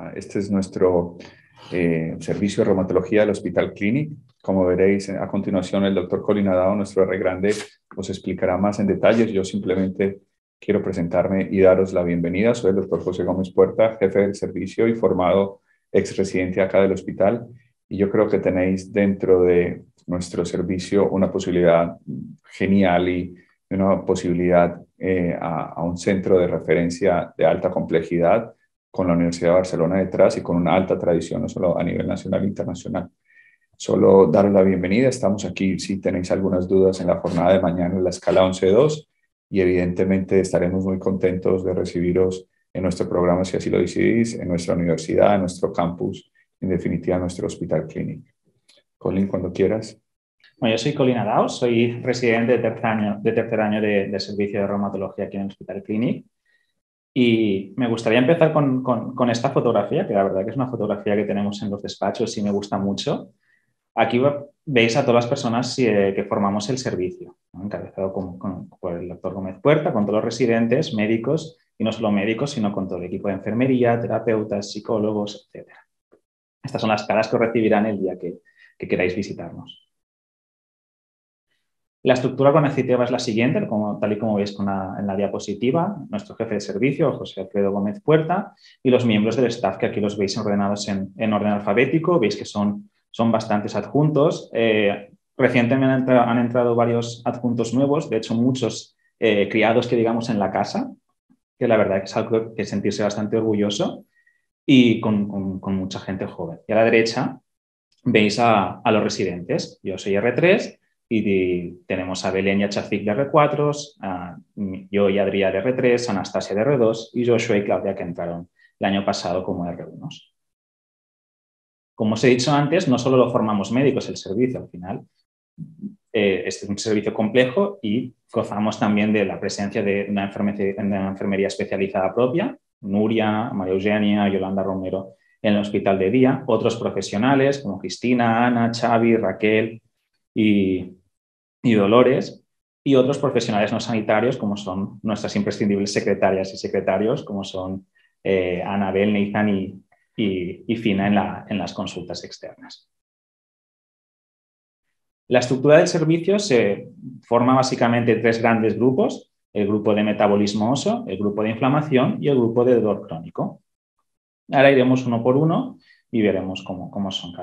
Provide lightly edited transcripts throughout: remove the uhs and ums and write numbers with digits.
Este es nuestro servicio de reumatología del Hospital Clínic. Como veréis a continuación, el doctor Colin Adao, nuestro R grande, os explicará más en detalles. Yo simplemente quiero presentarme y daros la bienvenida. Soy el doctor José Gómez Puerta, jefe del servicio y formado ex residente acá del hospital. Y yo creo que tenéis dentro de nuestro servicio una posibilidad genial y una posibilidad a un centro de referencia de alta complejidad con la Universidad de Barcelona detrás y con una alta tradición, no solo a nivel nacional e internacional. Solo daros la bienvenida. Estamos aquí si tenéis algunas dudas en la jornada de mañana en la escala 11.2 y evidentemente estaremos muy contentos de recibiros en nuestro programa, si así lo decidís, en nuestra universidad, en nuestro campus, en definitiva, en nuestro Hospital Clínic. Colin, cuando quieras. Bueno, yo soy Colin Adao, soy residente de tercer año de servicio de reumatología aquí en el Hospital Clínic. Y me gustaría empezar con esta fotografía, que la verdad que es una fotografía que tenemos en los despachos y me gusta mucho. Aquí veis a todas las personas que formamos el servicio, ¿no? Encabezado por el doctor Gómez Puerta, con todos los residentes, médicos, y no solo médicos, sino con todo el equipo de enfermería, terapeutas, psicólogos, etc. Estas son las caras que os recibirán el día que queráis visitarnos. La estructura organizativa es la siguiente, tal y como veis en la diapositiva. Nuestro jefe de servicio, José Alfredo Gómez Puerta, y los miembros del staff, que aquí los veis ordenados en orden alfabético. Veis que son bastantes adjuntos. Recientemente han entrado varios adjuntos nuevos, de hecho muchos criados que digamos en la casa, que la verdad es algo que sentirse bastante orgulloso, y con mucha gente joven. Y a la derecha veis a los residentes. Yo soy R3 y tenemos a Belén y a Chafik de R4, yo y Adrià de R3, Anastasia de R2 y Joshua y Claudia que entraron el año pasado como R1. Como os he dicho antes, no solo lo formamos médicos el servicio, al final este es un servicio complejo y gozamos también de la presencia de una enfermería especializada propia, Nuria, María Eugenia, Yolanda Romero en el hospital de día, otros profesionales como Cristina, Ana, Xavi, Raquel y Dolores, y otros profesionales no sanitarios como son nuestras imprescindibles secretarias y secretarios como son Anabel, Neizan y Fina en las consultas externas. La estructura del servicio se forma básicamente en tres grandes grupos: el grupo de metabolismo óseo, el grupo de inflamación y el grupo de dolor crónico. Ahora iremos uno por uno y veremos cómo son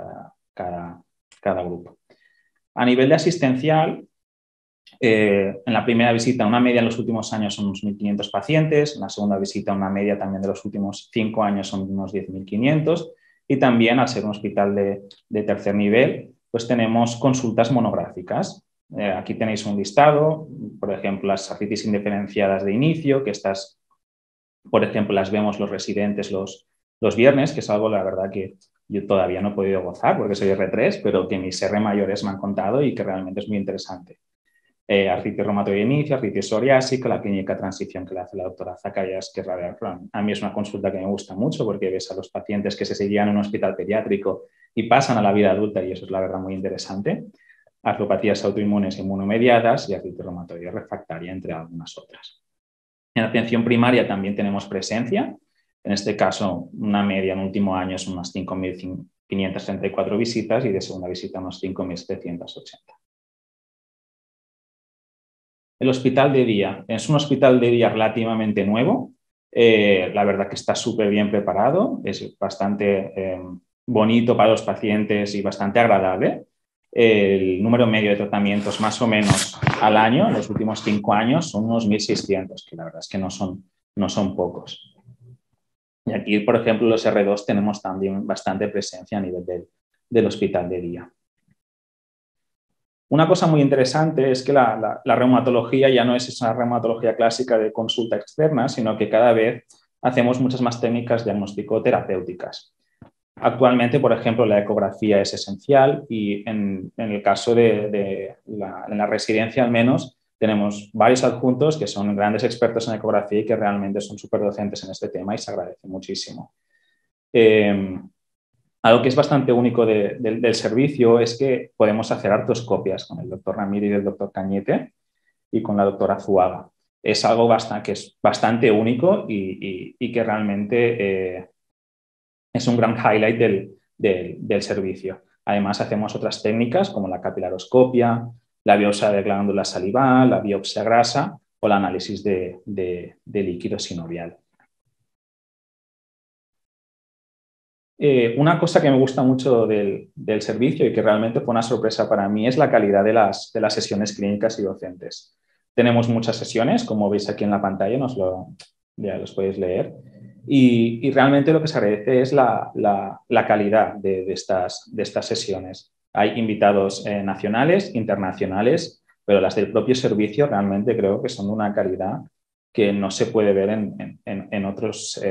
cada grupo. A nivel de asistencial, en la primera visita, una media en los últimos años son unos 1.500 pacientes, en la segunda visita una media también de los últimos 5 años son unos 10.500 y también al ser un hospital de tercer nivel, pues tenemos consultas monográficas. Aquí tenéis un listado, por ejemplo, las artritis indiferenciadas de inicio, que estas, por ejemplo, las vemos los residentes los viernes, que es algo, la verdad, que yo todavía no he podido gozar porque soy R3, pero que mis R mayores me han contado y que realmente es muy interesante. Artritis reumatoide de inicio, artritis psoriásica, la clínica transición que le hace la doctora Zacayas, que a mí es una consulta que me gusta mucho porque ves a los pacientes que se seguían en un hospital pediátrico y pasan a la vida adulta y eso es la verdad muy interesante. Artropatías autoinmunes inmunomediadas y artritis reumatoide refractaria, entre algunas otras. En atención primaria también tenemos presencia. En este caso, una media en el último año son unas 5.534 visitas y de segunda visita unos 5.780. El hospital de día es un hospital de día relativamente nuevo. La verdad que está súper bien preparado, es bastante bonito para los pacientes y bastante agradable. El número medio de tratamientos más o menos al año, en los últimos 5 años, son unos 1.600, que la verdad es que no son pocos. Y aquí, por ejemplo, los R2 tenemos también bastante presencia a nivel del hospital de día. Una cosa muy interesante es que la reumatología ya no es esa reumatología clásica de consulta externa, sino que cada vez hacemos muchas más técnicas diagnóstico-terapéuticas. Actualmente, por ejemplo, la ecografía es esencial y en el caso en la residencia al menos, tenemos varios adjuntos que son grandes expertos en ecografía y que realmente son súper docentes en este tema y se agradece muchísimo. Algo que es bastante único del servicio es que podemos hacer artroscopias con el doctor Ramírez y el doctor Cañete y con la doctora Zuaga. Es algo que es bastante único y que realmente es un gran highlight del servicio. Además, hacemos otras técnicas como la capilaroscopia, la biopsia de glándula salival, la biopsia grasa o el análisis de líquido sinovial. Una cosa que me gusta mucho del servicio y que realmente fue una sorpresa para mí es la calidad de las sesiones clínicas y docentes. Tenemos muchas sesiones, como veis aquí en la pantalla, ya los podéis leer, y realmente lo que se agradece es la calidad de estas sesiones. Hay invitados nacionales, internacionales, pero las del propio servicio realmente creo que son de una calidad que no se puede ver en otros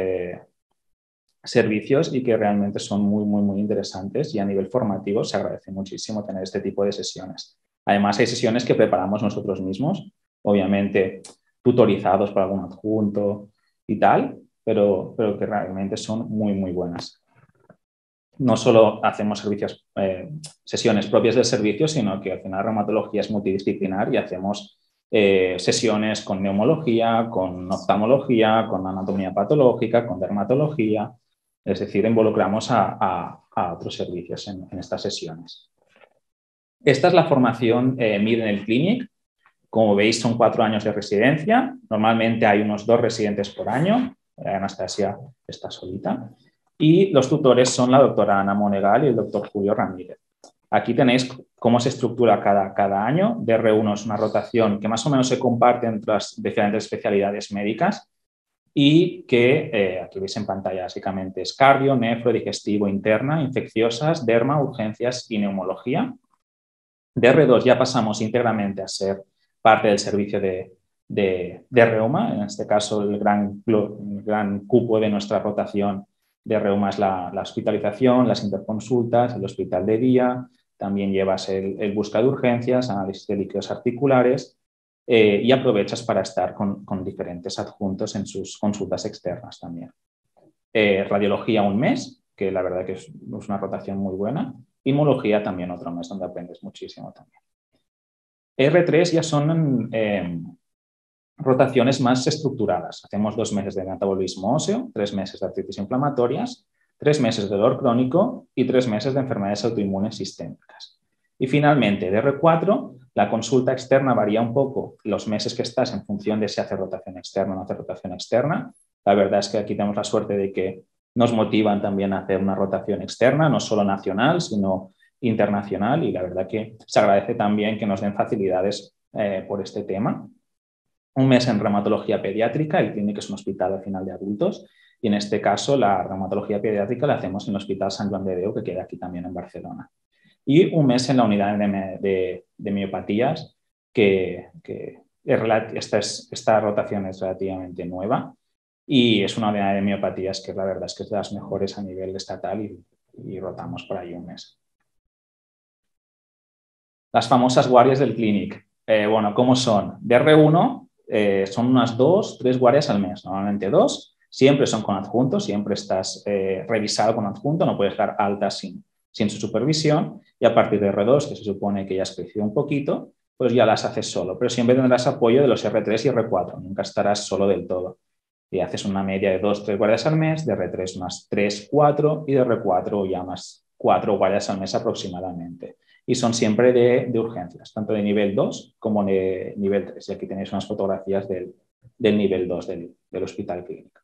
servicios y que realmente son muy interesantes, y a nivel formativo se agradece muchísimo tener este tipo de sesiones. Además, hay sesiones que preparamos nosotros mismos, obviamente tutorizados por algún adjunto y tal, pero que realmente son muy buenas. No solo hacemos sesiones propias del servicio, sino que al final reumatología es multidisciplinar y hacemos sesiones con neumología, con oftalmología, con anatomía patológica, con dermatología. Es decir, involucramos a otros servicios en estas sesiones. Esta es la formación MIR en el Clinic. Como veis, son 4 años de residencia. Normalmente hay unos 2 residentes por año. Anastasia está solita. Y los tutores son la doctora Ana Monegal y el doctor Julio Ramírez. Aquí tenéis cómo se estructura cada año. DR1 es una rotación que más o menos se comparte entre las diferentes especialidades médicas y que aquí veis en pantalla básicamente es cardio, nefro, digestivo, interna, infecciosas, derma, urgencias y neumología. DR2 ya pasamos íntegramente a ser parte del servicio de reuma. En este caso, el gran cupo de nuestra rotación de reuma es la hospitalización, las interconsultas, el hospital de día. También llevas el busca de urgencias, análisis de líquidos articulares y aprovechas para estar con diferentes adjuntos en sus consultas externas también. Radiología 1 mes, que la verdad que es una rotación muy buena. Inmunología también otro mes, donde aprendes muchísimo también. R3 ya son rotaciones más estructuradas. Hacemos 2 meses de metabolismo óseo, 3 meses de artritis inflamatorias, 3 meses de dolor crónico y 3 meses de enfermedades autoinmunes sistémicas. Y finalmente, de R4, la consulta externa varía un poco los meses que estás en función de si hace rotación externa o no hace rotación externa. La verdad es que aquí tenemos la suerte de que nos motivan también a hacer una rotación externa, no solo nacional, sino internacional, y la verdad que se agradece también que nos den facilidades por este tema. 1 mes en reumatología pediátrica, el Clínic es un hospital al final de adultos, y en este caso la reumatología pediátrica la hacemos en el Hospital Sant Joan de Déu, que queda aquí también en Barcelona. Y 1 mes en la unidad de miopatías, esta rotación es relativamente nueva y es una unidad de miopatías que la verdad es que es de las mejores a nivel estatal y rotamos por ahí 1 mes. Las famosas guardias del Clínic. Bueno, ¿cómo son? De R1 son unas 2, 3 guardias al mes, normalmente 2. Siempre son con adjunto, siempre estás revisado con adjunto, no puedes dar alta sin su supervisión. Y a partir de R2, que se supone que ya has crecido un poquito, pues ya las haces solo. Pero siempre tendrás apoyo de los R3 y R4, nunca estarás solo del todo. Y haces una media de 2, 3 guardias al mes, de R3 unas 3, 4 y de R4 ya unas 4 guardias al mes aproximadamente. Y son siempre de urgencias, tanto de nivel 2 como de nivel 3. Y aquí tenéis unas fotografías del nivel 2 del Hospital Clínic.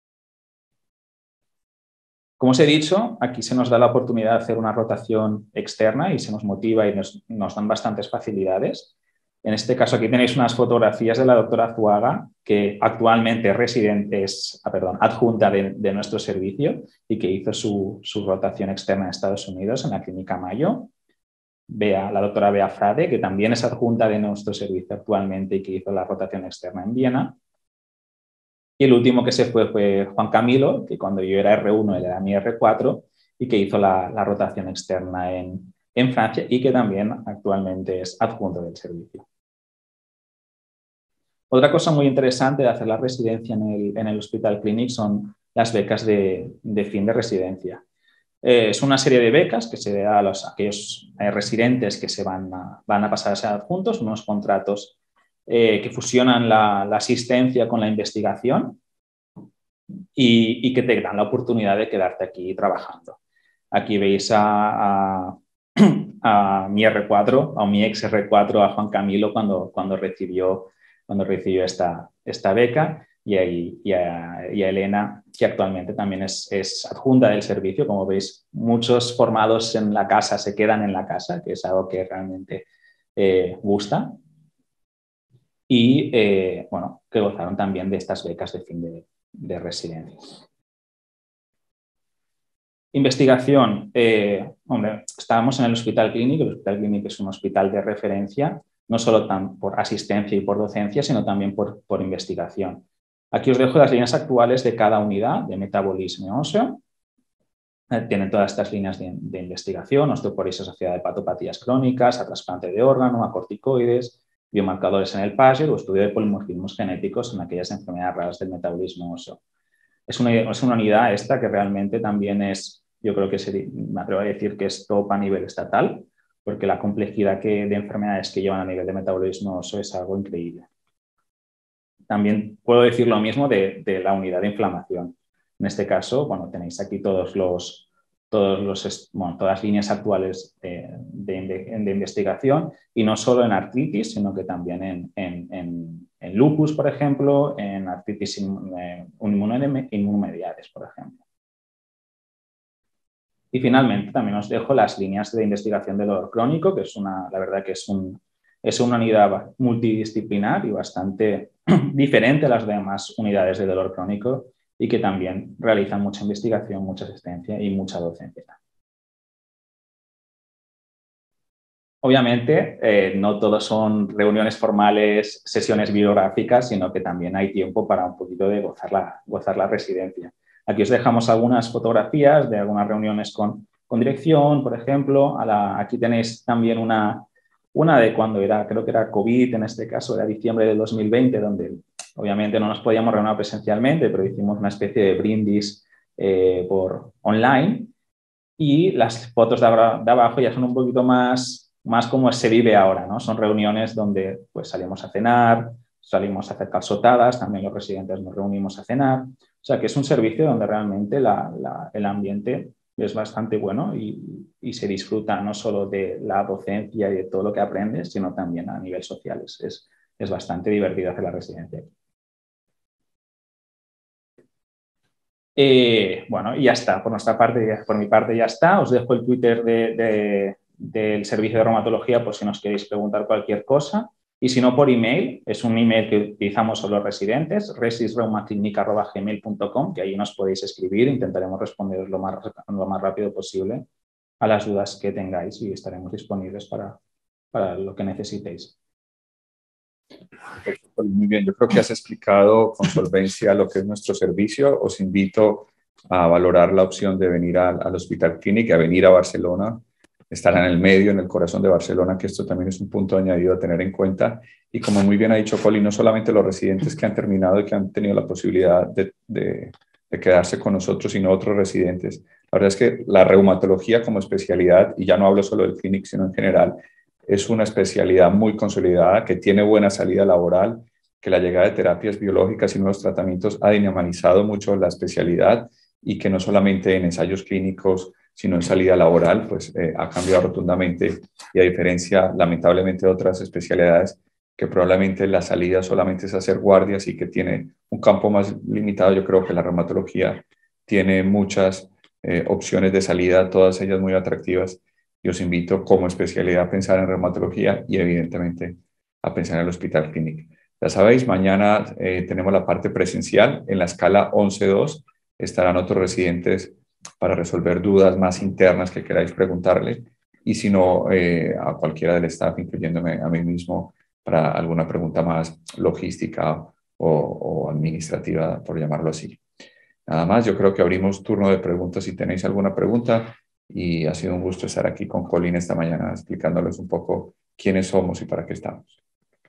Como os he dicho, aquí se nos da la oportunidad de hacer una rotación externa y se nos motiva y nos dan bastantes facilidades. En este caso, aquí tenéis unas fotografías de la doctora Zuaga, que actualmente es adjunta de nuestro servicio y que hizo su rotación externa en Estados Unidos, en la Clínica Mayo. La doctora Bea Frade, que también es adjunta de nuestro servicio actualmente y que hizo la rotación externa en Viena. Y el último que se fue Juan Camilo, que cuando yo era R1 él era mi R4 y que hizo la rotación externa en Francia y que también actualmente es adjunto del servicio. Otra cosa muy interesante de hacer la residencia en el Hospital Clínic son las becas de fin de residencia. Es una serie de becas que se da a aquellos residentes que se van a pasar a ser adjuntos, unos contratos que fusionan la asistencia con la investigación. y que te dan la oportunidad de quedarte aquí trabajando. Aquí veis a mi R4, a mi ex R4, a Juan Camilo, cuando recibió esta beca, y a Elena, que actualmente también es adjunta del servicio. Como veis, muchos formados en la casa se quedan en la casa, que es algo que realmente gusta. Y bueno, que gozaron también de estas becas de fin de residencia. Investigación. Hombre, estábamos en el Hospital Clínic. El Hospital Clínic es un hospital de referencia, no solo por asistencia y por docencia, sino también por investigación. Aquí os dejo las líneas actuales de cada unidad de metabolismo óseo. Tienen todas estas líneas de investigación: osteoporosis asociada a hepatopatías crónicas, a trasplante de órgano, a corticoides, biomarcadores en el PASER o estudio de polimorfismos genéticos en aquellas enfermedades raras del metabolismo óseo. Es una unidad esta que realmente también es, yo creo que me atrevo a decir que es top a nivel estatal, porque la complejidad de enfermedades que llevan a nivel de metabolismo óseo es algo increíble. También puedo decir lo mismo de la unidad de inflamación. En este caso, bueno, tenéis aquí todas las líneas actuales de investigación, y no solo en artritis, sino que también en lupus, por ejemplo, en artritis inmunomediares, por ejemplo. Y finalmente también os dejo las líneas de investigación de dolor crónico, que la verdad que es una unidad multidisciplinar y bastante diferente a las demás unidades de dolor crónico, y que también realizan mucha investigación, mucha asistencia y mucha docencia. Obviamente, no todos son reuniones formales, sesiones bibliográficas, sino que también hay tiempo para un poquito de gozar la residencia. Aquí os dejamos algunas fotografías de algunas reuniones con dirección, por ejemplo. Aquí tenéis también una de cuando creo que era COVID, en este caso era diciembre de 2020, donde obviamente no nos podíamos reunir presencialmente, pero hicimos una especie de brindis por online. Y las fotos de abajo ya son un poquito más como se vive ahora, ¿no? Son reuniones donde pues salimos a cenar, salimos a hacer calzotadas, también los residentes nos reunimos a cenar. O sea que es un servicio donde realmente el ambiente es bastante bueno y se disfruta no solo de la docencia y de todo lo que aprendes, sino también a nivel social. Es bastante divertido hacer la residencia. Bueno, y ya está. Por mi parte ya está. Os dejo el Twitter del servicio de reumatología por si nos queréis preguntar cualquier cosa. Y si no, por email. Es un email que utilizamos solo los residentes, resisreumatclinic@gmail.com, que ahí nos podéis escribir. Intentaremos responderos lo más rápido posible a las dudas que tengáis, y estaremos disponibles para lo que necesitéis. Perfecto, muy bien. Yo creo que has explicado con solvencia lo que es nuestro servicio. Os invito a valorar la opción de venir al Hospital Clínic, a venir a Barcelona. Estará en el medio, en el corazón de Barcelona, que esto también es un punto añadido a tener en cuenta. Y como muy bien ha dicho Colin, no solamente los residentes que han terminado y que han tenido la posibilidad de quedarse con nosotros, sino otros residentes. La verdad es que la reumatología como especialidad, y ya no hablo solo del Clínic, sino en general, es una especialidad muy consolidada, que tiene buena salida laboral, que la llegada de terapias biológicas y nuevos tratamientos ha dinamizado mucho la especialidad, y que no solamente en ensayos clínicos, sino en salida laboral, pues ha cambiado rotundamente, y a diferencia, lamentablemente, de otras especialidades, que probablemente la salida solamente es hacer guardias y que tiene un campo más limitado. Yo creo que la reumatología tiene muchas opciones de salida, todas ellas muy atractivas, y os invito como especialidad a pensar en reumatología y evidentemente a pensar en el Hospital Clínic. Ya sabéis, mañana tenemos la parte presencial en la escala 11-2. Estarán otros residentes para resolver dudas más internas que queráis preguntarle, y si no, a cualquiera del staff, incluyéndome a mí mismo, para alguna pregunta más logística o administrativa, por llamarlo así. Nada más, yo creo que abrimos turno de preguntas si tenéis alguna pregunta, y ha sido un gusto estar aquí con Colin esta mañana explicándoles un poco quiénes somos y para qué estamos.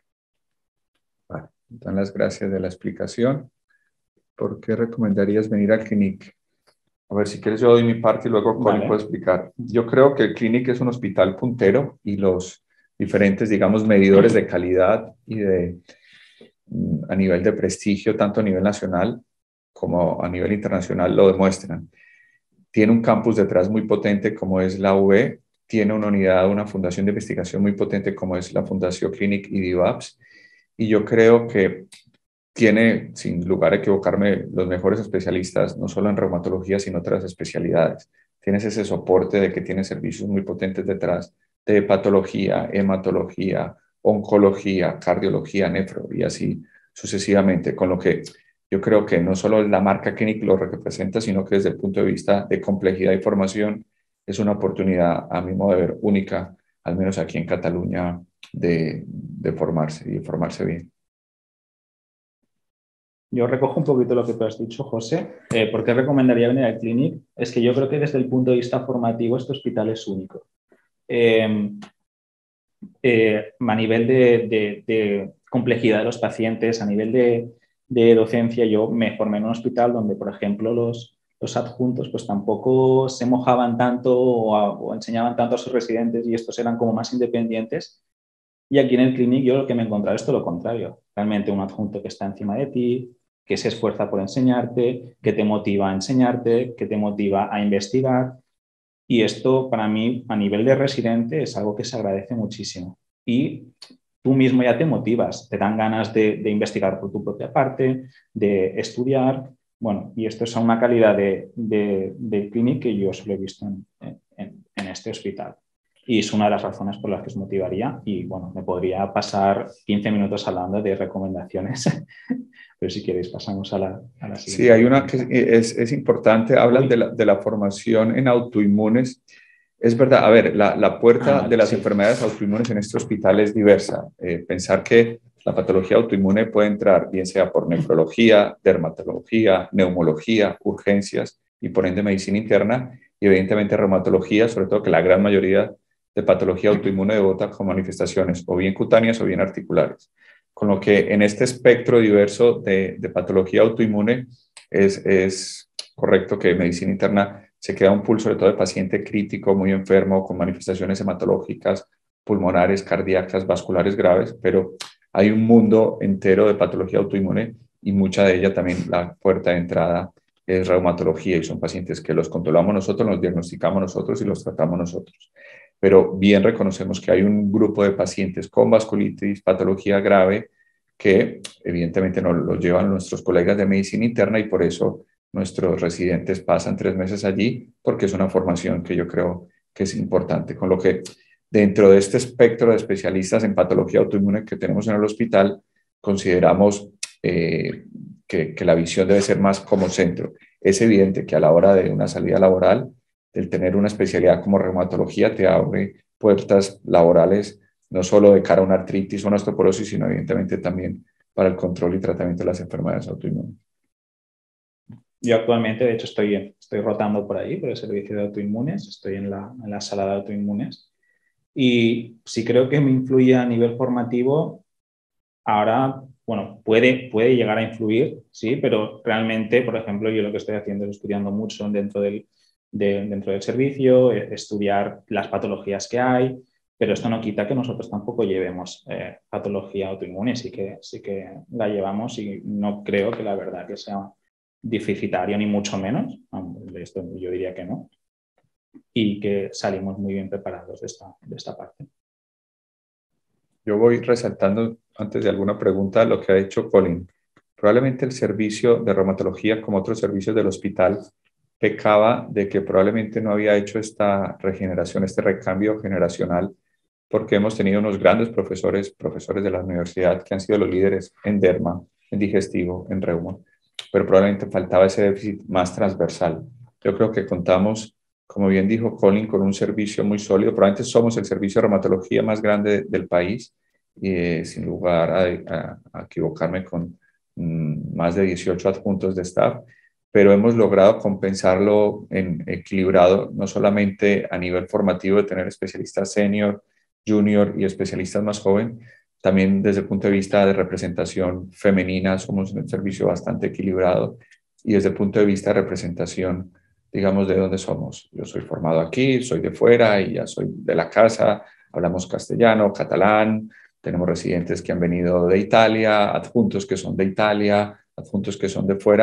Vale, dan las gracias de la explicación. ¿Por qué recomendarías venir al Clínic? A ver, si quieres yo doy mi parte y luego Colin puede explicar. Yo creo que el Clínic es un hospital puntero, y los diferentes, digamos, medidores de calidad y a nivel de prestigio, tanto a nivel nacional como a nivel internacional lo demuestran. Tiene un campus detrás muy potente como es la UB, tiene una unidad, una fundación de investigación muy potente como es la Fundación Clinic y DIVAPS, y yo creo que tiene, sin lugar a equivocarme, los mejores especialistas, no solo en reumatología, sino otras especialidades. Tienes ese soporte de que tiene servicios muy potentes detrás de patología, hematología, oncología, cardiología, nefro y así sucesivamente, con lo que yo creo que no solo la marca Clinic lo representa, sino que desde el punto de vista de complejidad y formación es una oportunidad, a mi modo de ver, única, al menos aquí en Cataluña, de formarse y de formarse bien. Yo recojo un poquito lo que tú has dicho, José. ¿Por qué recomendaría venir al Clinic? Es que yo creo que desde el punto de vista formativo este hospital es único. A nivel de complejidad de los pacientes, a nivel de docencia, yo me formé en un hospital donde, por ejemplo, los adjuntos pues tampoco se mojaban tanto o enseñaban tanto a sus residentes y estos eran como más independientes. Y aquí en el Clinic yo lo que me he encontrado es todo lo contrario. Realmente un adjunto que está encima de ti, que se esfuerza por enseñarte, que te motiva a enseñarte, que te motiva a investigar. Y esto para mí a nivel de residente es algo que se agradece muchísimo. Y tú mismo ya te motivas, te dan ganas de investigar por tu propia parte, de estudiar. Bueno, y esto es una calidad de Clinic que yo solo he visto en este hospital. Y es una de las razones por las que os motivaría. Y bueno, me podría pasar 15 minutos hablando de recomendaciones, pero si queréis pasamos a la Sí, siguiente hay una pregunta. que es importante, hablan Uy, de la formación en autoinmunes. Es verdad, a ver, la puerta de vale, las sí. enfermedades autoinmunes en este hospital es diversa. Pensar que la patología autoinmune puede entrar bien sea por nefrología, dermatología, neumología, urgencias y por ende medicina interna y evidentemente reumatología, sobre todo que la gran mayoría de patología autoinmune debota con manifestaciones o bien cutáneas o bien articulares. Con lo que en este espectro diverso de patología autoinmune es correcto que medicina interna se queda un pool sobre todo de paciente crítico, muy enfermo, con manifestaciones hematológicas, pulmonares, cardíacas, vasculares graves, pero hay un mundo entero de patología autoinmune y mucha de ella también la puerta de entrada es reumatología y son pacientes que los controlamos nosotros, los diagnosticamos nosotros y los tratamos nosotros. Pero bien reconocemos que hay un grupo de pacientes con vasculitis, patología grave, que evidentemente nos los llevan nuestros colegas de medicina interna y por eso nuestros residentes pasan 3 meses allí, porque es una formación que yo creo que es importante. Con lo que dentro de este espectro de especialistas en patología autoinmune que tenemos en el hospital, consideramos que la visión debe ser más como centro. Es evidente que a la hora de una salida laboral, el tener una especialidad como reumatología te abre puertas laborales, no solo de cara a una artritis o una osteoporosis, sino evidentemente también para el control y tratamiento de las enfermedades autoinmunes. Yo actualmente, de hecho, estoy rotando por ahí, por el servicio de autoinmunes, estoy en la sala de autoinmunes. Y si creo que me influye a nivel formativo, ahora, bueno, puede llegar a influir, sí, pero realmente, por ejemplo, yo lo que estoy haciendo es estudiando mucho dentro del servicio, estudiar las patologías que hay, pero esto no quita que nosotros tampoco llevemos patología autoinmune, sí que la llevamos y no creo que la verdad que sea deficitario ni mucho menos, esto yo diría que no, y que salimos muy bien preparados de esta parte. Yo voy resaltando, antes de alguna pregunta, lo que ha dicho Colin. Probablemente el servicio de reumatología, como otros servicios del hospital, pecaba de que probablemente no había hecho esta regeneración, este recambio generacional, porque hemos tenido unos grandes profesores de la universidad que han sido los líderes en derma, en digestivo, en reuma, pero probablemente faltaba ese déficit más transversal. Yo creo que contamos, como bien dijo Colin, con un servicio muy sólido. Probablemente somos el servicio de reumatología más grande del país y sin lugar a equivocarme con más de 18 adjuntos de staff, pero hemos logrado compensarlo en equilibrado, no solamente a nivel formativo de tener especialistas senior, junior y especialistas más jóvenes, también desde el punto de vista de representación femenina somos un servicio bastante equilibrado y desde el punto de vista de representación, digamos, de dónde somos. Yo soy formado aquí, soy de fuera y ya soy de la casa, hablamos castellano, catalán, tenemos residentes que han venido de Italia, adjuntos que son de Italia, adjuntos que son de fuera,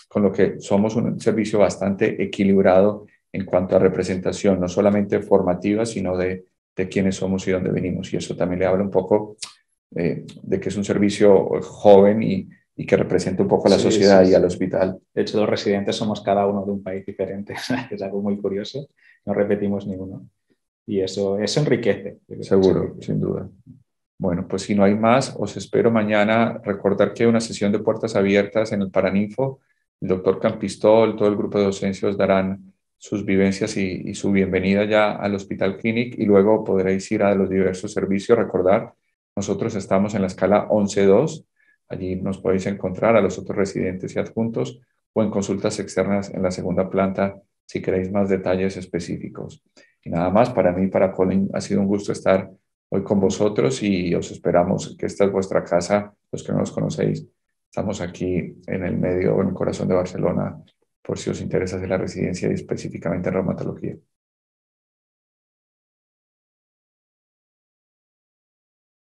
con lo que somos un servicio bastante equilibrado en cuanto a representación, no solamente formativa, sino de quiénes somos y dónde venimos. Y eso también le habla un poco de que es un servicio joven y que representa un poco a la sociedad y al hospital. De hecho, los residentes somos cada uno de un país diferente. Es algo muy curioso. No repetimos ninguno. Y eso enriquece. Seguro, sin duda. Bueno, pues si no hay más, os espero mañana. Recordar que hay una sesión de puertas abiertas en el Paraninfo. El doctor Campistol, todo el grupo de docencia os darán sus vivencias y su bienvenida ya al Hospital Clinic y luego podréis ir a los diversos servicios. Recordar, nosotros estamos en la escala 11.2. Allí nos podéis encontrar a los otros residentes y adjuntos o en consultas externas en la segunda planta si queréis más detalles específicos. Y nada más, para mí, para Colin, ha sido un gusto estar hoy con vosotros y os esperamos que esta es vuestra casa, los que no nos conocéis. Estamos aquí en el medio, en el corazón de Barcelona, por si os interesa hacer la residencia y específicamente en reumatología.